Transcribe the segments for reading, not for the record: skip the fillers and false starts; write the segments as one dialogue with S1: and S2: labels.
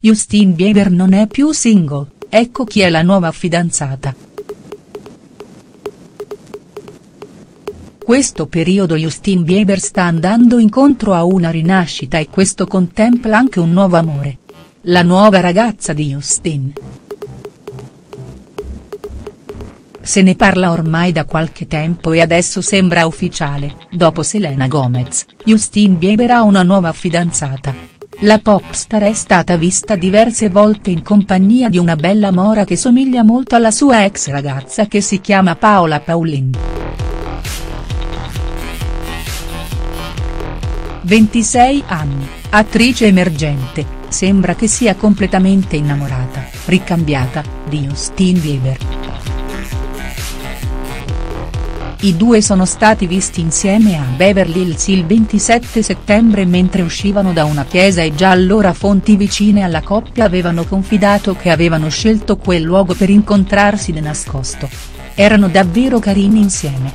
S1: Justin Bieber non è più single, ecco chi è la nuova fidanzata. Questo periodo Justin Bieber sta andando incontro a una rinascita e questo contempla anche un nuovo amore. La nuova ragazza di Justin. Se ne parla ormai da qualche tempo e adesso sembra ufficiale, dopo Selena Gomez, Justin Bieber ha una nuova fidanzata. La popstar è stata vista diverse volte in compagnia di una bella mora che somiglia molto alla sua ex ragazza che si chiama Paola Paulin. 26 anni, attrice emergente, sembra che sia completamente innamorata, ricambiata, di Justin Bieber. I due sono stati visti insieme a Beverly Hills il 27 settembre mentre uscivano da una chiesa e già allora fonti vicine alla coppia avevano confidato che avevano scelto quel luogo per incontrarsi di nascosto. Erano davvero carini insieme.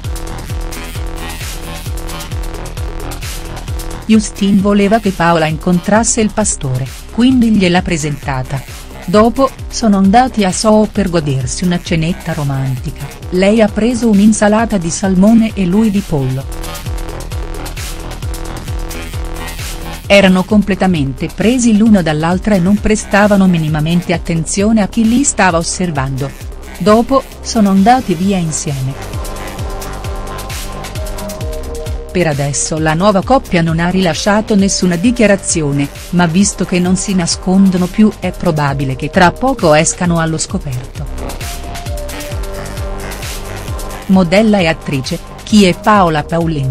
S1: Justin voleva che Paola incontrasse il pastore, quindi gliel'ha presentata. Dopo, sono andati a Soho per godersi una cenetta romantica, lei ha preso un'insalata di salmone e lui di pollo. Erano completamente presi l'uno dall'altra e non prestavano minimamente attenzione a chi li stava osservando. Dopo, sono andati via insieme. Per adesso la nuova coppia non ha rilasciato nessuna dichiarazione, ma visto che non si nascondono più è probabile che tra poco escano allo scoperto. Modella e attrice, chi è Paola Paulin?.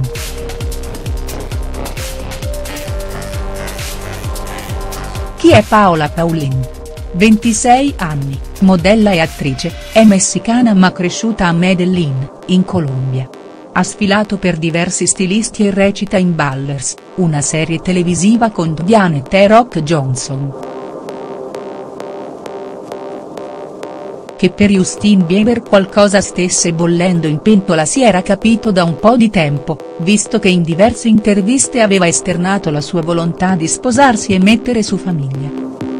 S1: Chi è Paola Paulin? 26 anni, modella e attrice, è messicana ma cresciuta a Medellín, in Colombia. Ha sfilato per diversi stilisti e recita in Ballers, una serie televisiva con Diane e The Rock Johnson. Che per Justin Bieber qualcosa stesse bollendo in pentola si era capito da un po' di tempo, visto che in diverse interviste aveva esternato la sua volontà di sposarsi e mettere su famiglia.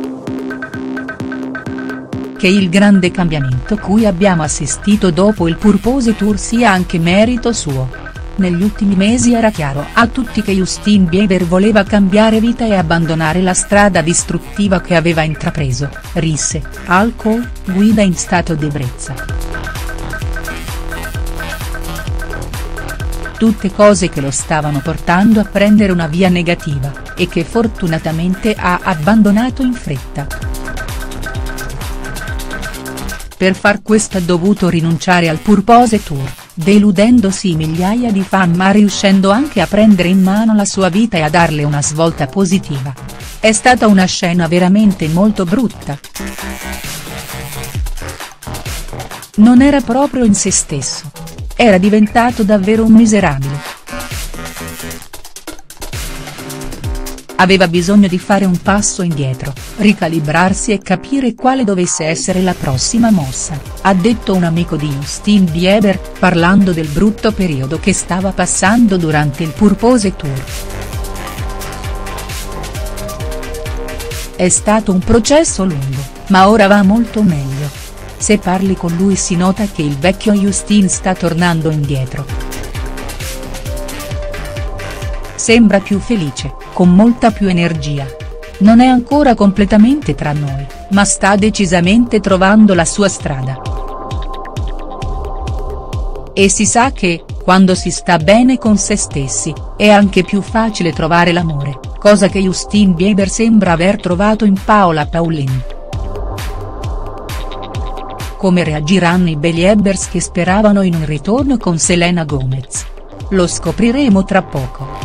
S1: Che il grande cambiamento cui abbiamo assistito dopo il Purpose Tour sia anche merito suo. Negli ultimi mesi era chiaro a tutti che Justin Bieber voleva cambiare vita e abbandonare la strada distruttiva che aveva intrapreso, risse, alcol, guida in stato di ebbrezza. Tutte cose che lo stavano portando a prendere una via negativa, e che fortunatamente ha abbandonato in fretta. Per far questo ha dovuto rinunciare al Purpose Tour, deludendosi migliaia di fan ma riuscendo anche a prendere in mano la sua vita e a darle una svolta positiva. È stata una scena veramente molto brutta. Non era proprio in se stesso. Era diventato davvero un miserabile. Aveva bisogno di fare un passo indietro, ricalibrarsi e capire quale dovesse essere la prossima mossa, ha detto un amico di Justin Bieber, parlando del brutto periodo che stava passando durante il Purpose Tour. È stato un processo lungo, ma ora va molto meglio. Se parli con lui si nota che il vecchio Justin sta tornando indietro. Sembra più felice, con molta più energia. Non è ancora completamente tra noi, ma sta decisamente trovando la sua strada. E si sa che, quando si sta bene con se stessi, è anche più facile trovare l'amore, cosa che Justin Bieber sembra aver trovato in Paola Paulin. Come reagiranno i Beliebers che speravano in un ritorno con Selena Gomez? Lo scopriremo tra poco.